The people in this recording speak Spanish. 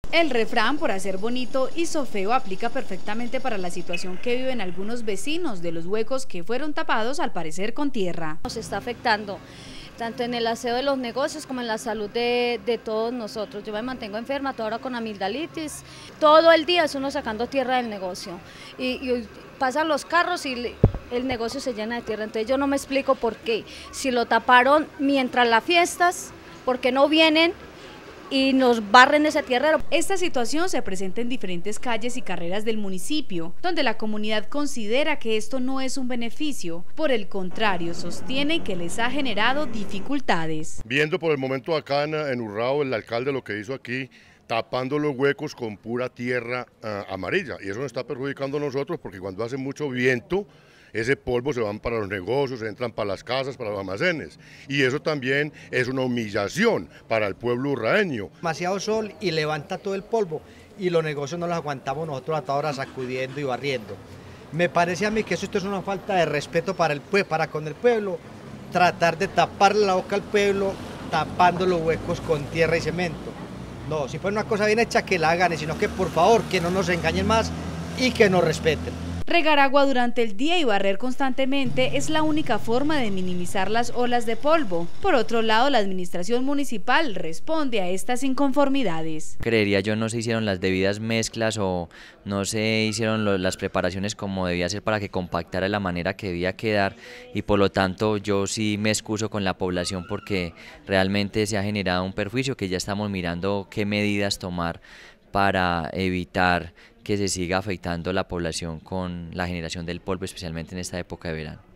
El refrán por hacer bonito hizo feo aplica perfectamente para la situación que viven algunos vecinos de los huecos que fueron tapados al parecer con tierra. Nos está afectando tanto en el aseo de los negocios como en la salud de todos nosotros. Yo me mantengo enferma, toda hora con amigdalitis, todo el día es uno sacando tierra del negocio y pasan los carros y el negocio se llena de tierra. Entonces yo no me explico por qué, si lo taparon mientras las fiestas, ¿por qué no vienen y nos barren ese tierrero? Esta situación se presenta en diferentes calles y carreras del municipio, donde la comunidad considera que esto no es un beneficio, por el contrario, sostiene que les ha generado dificultades. Viendo por el momento acá en Urrao, el alcalde lo que hizo aquí, tapando los huecos con pura tierra amarilla, y eso nos está perjudicando a nosotros porque cuando hace mucho viento, ese polvo se van para los negocios, entran para las casas, para los almacenes, y eso también es una humillación para el pueblo urraeño. Demasiado sol y levanta todo el polvo y los negocios no los aguantamos nosotros a toda hora sacudiendo y barriendo. Me parece a mí que esto es una falta de respeto para con el pueblo, tratar de taparle la boca al pueblo tapando los huecos con tierra y cemento. No, si fuera una cosa bien hecha que la hagan, sino que por favor que no nos engañen más y que nos respeten. Regar agua durante el día y barrer constantemente es la única forma de minimizar las olas de polvo. Por otro lado, la administración municipal responde a estas inconformidades. Creería yo no se hicieron las debidas mezclas o no se hicieron las preparaciones como debía ser para que compactara de la manera que debía quedar, y por lo tanto yo sí me excuso con la población porque realmente se ha generado un perjuicio que ya estamos mirando qué medidas tomar para evitar que se siga afectando la población con la generación del polvo, especialmente en esta época de verano.